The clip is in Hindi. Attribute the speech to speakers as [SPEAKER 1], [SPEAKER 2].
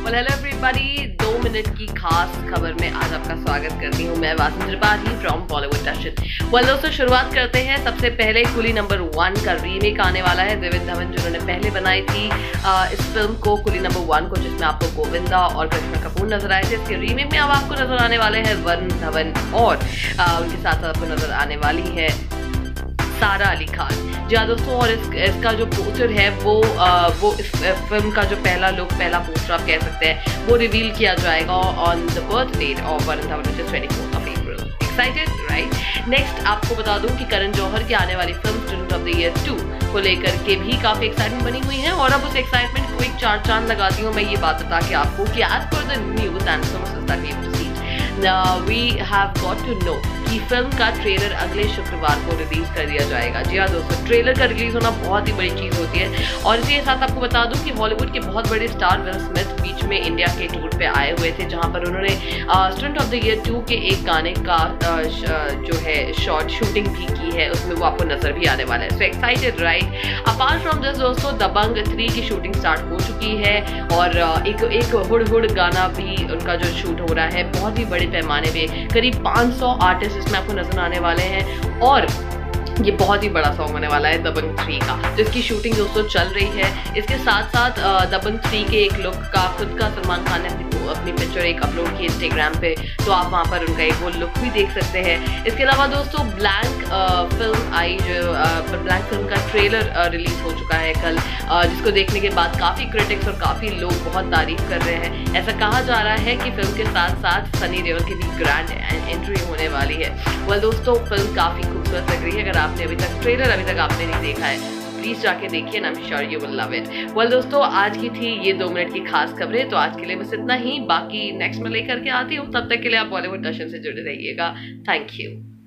[SPEAKER 1] हेलो एवरीबॉडी, 2 मिनट की खास खबर में आज आपका स्वागत करती हूँ मैं वासिम त्रिपाठी फ्रॉम बॉलीवुड टचन। दोस्तों शुरुआत करते हैं। सबसे पहले कुली नंबर 1 का रीमेक आने वाला है। देवेंद्र धवन जिन्होंने पहले बनाई थी इस फिल्म को, कुली नंबर 1 को, जिसमें आपको गोविंदा और कृष्णा कपूर नजर आए थे। इसके रीमेक में अब आपको नजर आने वाले हैं वरुण धवन और उनके साथ आपको नजर आने वाली है सारा अली खान। जी हाँ दोस्तों, और इसका जो पोस्टर है वो इस फिल्म का जो पहला पोस्टर आप कह सकते हैं वो रिवील किया जाएगा on the birth date of Varun Dhawan, which is 24 of April. Excited right? Next आपको बता दूं कि करण जौहर की आने वाली film student of the year 2 को लेकर के भी काफी एक्साइटमेंट बनी हुई है, और अब उस एक्साइटमेंट को एक चार चांद लगाती हूँ मैं ये बात बता के आपको कि as per the news and sources that we have received, we have got to know कि फिल्म का ट्रेलर अगले शुक्रवार को रिलीज कर दिया जाएगा। जी हाँ दोस्तों, ट्रेलर का रिलीज होना बहुत ही बड़ी चीज होती है। और इसी के साथ आपको बता दूं कि हॉलीवुड के बहुत बड़े स्टार विल स्मिथ बीच में इंडिया के टूर पे आए हुए थे, जहां पर उन्होंने स्टूडेंट ऑफ द ईयर 2 के एक गाने का जो है शॉर्ट शूटिंग भी की है, उसमें वो आपको नजर भी आने वाला है। So excited right? Apart from this दोस्तों, दबंग 3 की शूटिंग स्टार्ट हो चुकी है, और एक हुड हुड गाना भी उनका जो शूट हो रहा है बहुत ही बड़े पैमाने पे, करीब 500 आर्टिस्ट इसमें आपको नजर आने वाले हैं, और ये बहुत ही बड़ा सॉन्ग होने वाला है दबंग 3 का। तो इसकी शूटिंग दोस्तों चल रही है। इसके साथ साथ दबंग 3 के एक लुक का खुद का सलमान खान ने अपनी पिक्चर एक अपलोड की इंस्टाग्राम पे, तो आप वहाँ पर उनका एक वो लुक भी देख सकते हैं। इसके अलावा दोस्तों ब्लैंक फिल्म का ट्रेलर रिलीज हो चुका है कल, जिसको देखने के बाद काफ़ी क्रिटिक्स और काफ़ी लोग बहुत तारीफ कर रहे हैं। ऐसा कहा जा रहा है कि फिल्म के साथ साथ सनी देओल की भी ग्रैंड एंट्री होने वाली है। दोस्तों फिल्म काफ़ी खूबसूरत लग रही है। अगर आपने अभी तक आपने नहीं देखा है, प्लीज जाके देखिए, I am sure you will love it. दोस्तों आज की थी ये 2 मिनट की खास खबरें, तो आज के लिए बस इतना ही। बाकी नेक्स्ट में लेकर के आती हूँ, तब तक के लिए आप बॉलीवुड दर्शन से जुड़े रहिएगा। Thank you.